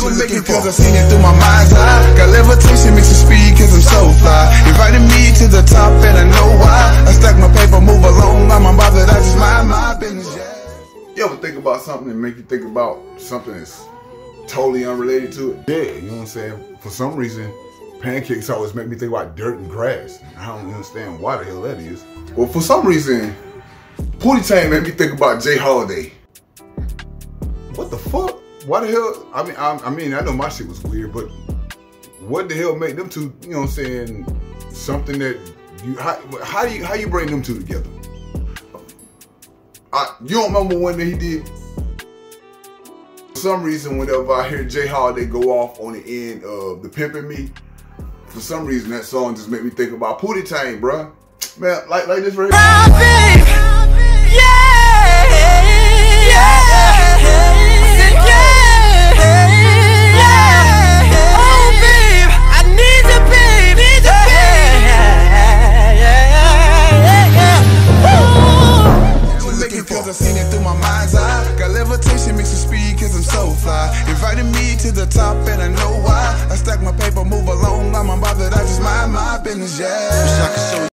was making cause I seen it through my mind's eye. Got levitation, mixed with speed cause I'm so fly. Invited me to the top and I know why. I stack my paper, move along, I'm unbothered, I just mind my business, yeah. You ever think about something and make you think about something that's totally unrelated to it? Yeah, you know what I'm saying? For some reason, pancakes always make me think about dirt and grass. I don't understand why the hell that is. Well, for some reason, potty tang made me think about Jay Holiday. What the fuck? Why the hell? I mean, I know my shit was weird, but what the hell made them two? You know what I'm saying? Something that you how you bring them two together? You don't remember when he did? For some reason, whenever I hear Jay Holiday go off on the end of the Pimpin' Me, for some reason that song just made me think about potty tang, bruh. Man, like this right here. Cause I seen it through my mind's eye. Got levitation, mixed with speed cause I'm so fly. Invited me to the top and I know why. I stack my paper, move along, I'm unbothered, I just mind my business, yeah.